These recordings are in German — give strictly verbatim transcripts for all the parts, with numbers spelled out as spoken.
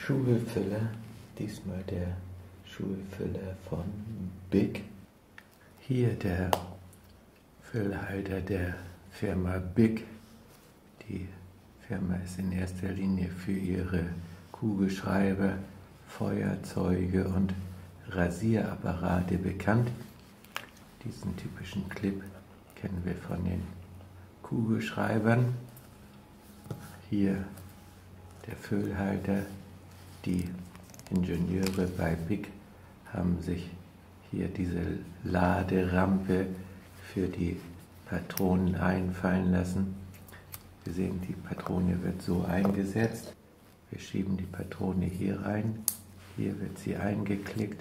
Schulfüller, diesmal der Schulfüller von Bic. Hier der Füllhalter der Firma Bic. Die Firma ist in erster Linie für ihre Kugelschreiber, Feuerzeuge und Rasierapparate bekannt. Diesen typischen Clip kennen wir von den Kugelschreibern. Hier der Füllhalter. Die Ingenieure bei Bic haben sich hier diese Laderampe für die Patronen einfallen lassen. Wir sehen, die Patrone wird so eingesetzt. Wir schieben die Patrone hier rein. Hier wird sie eingeklickt.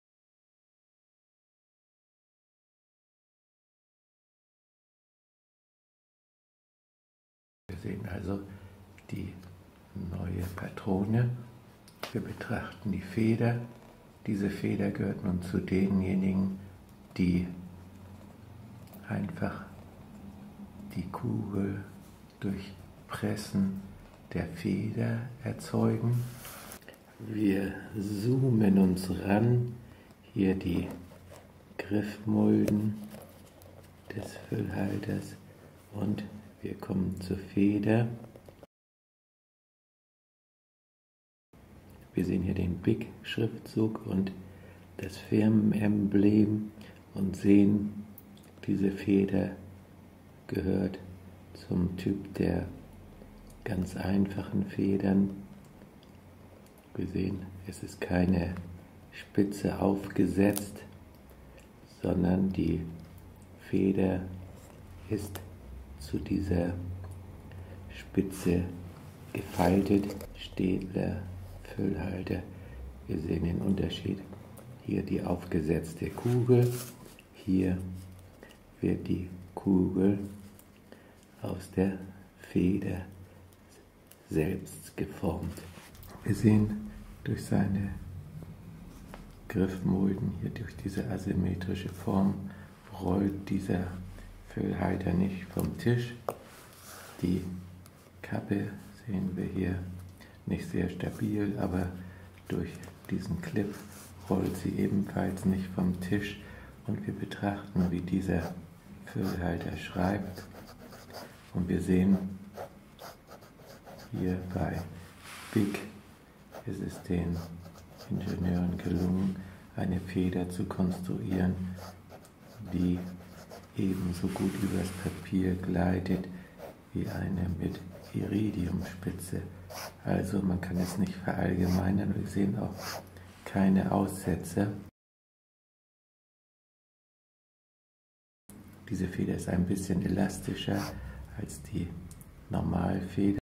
Wir sehen also die neue Patrone. Wir betrachten die Feder. Diese Feder gehört nun zu denjenigen, die einfach die Kugel durch Pressen der Feder erzeugen. Wir zoomen uns ran, hier die Griffmulden des Füllhalters, und wir kommen zur Feder. Wir sehen hier den Bic-Schriftzug und das Firmenemblem und sehen, diese Feder gehört zum Typ der ganz einfachen Federn. Wir sehen, es ist keine Spitze aufgesetzt, sondern die Feder ist zu dieser Spitze gefaltet. Städler Füllhalter. Wir sehen den Unterschied. Hier die aufgesetzte Kugel. Hier wird die Kugel aus der Feder selbst geformt. Wir sehen durch seine Griffmulden, hier durch diese asymmetrische Form, rollt dieser Füllhalter nicht vom Tisch. Die Kappe sehen wir hier nicht sehr stabil, aber durch diesen Clip rollt sie ebenfalls nicht vom Tisch, und wir betrachten, wie dieser Füllhalter schreibt, und wir sehen, hier bei Bic ist es den Ingenieuren gelungen, eine Feder zu konstruieren, die ebenso gut übers Papier gleitet wie eine mit Iridiumspitze. Also man kann es nicht verallgemeinern. Wir sehen auch keine Aussetzer. Diese Feder ist ein bisschen elastischer als die Normalfeder.